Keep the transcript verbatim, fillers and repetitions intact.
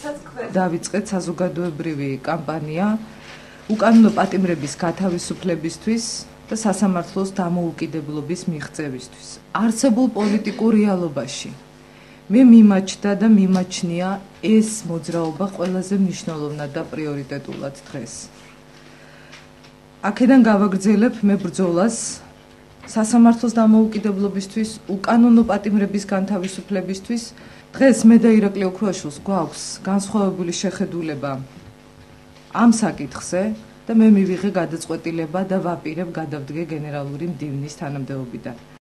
დავიწყეთ საზოგადოებრივი კამპანია უკანონო პატიმრების გათავისუფლებისთვის და სასამართლოს დამოუკიდებლობის მიღწევისთვის. არსებულ პოლიტიკურ რეალობაში მე მიმაჩნდა და მიმაჩნია ეს მოძრაობა ყველაზე მნიშვნელოვნად და პრიორიტეტულად დღეს. აქედან გავაგრძელებ მე ბრძოლას სასამართლოს დამოუკიდებლობისთვის, უკანონო პატიმრების განთავისუფლებისთვის. დღეს მე და ირაკლი ოქრუაშვილს გვაქვს განსხვავებული შეხედულება ამ საკითხზე და მე მივიღე გადაწყვეტილება და ვაპირებ გადავდგე გენერალური მდივნის თანამდებობიდან.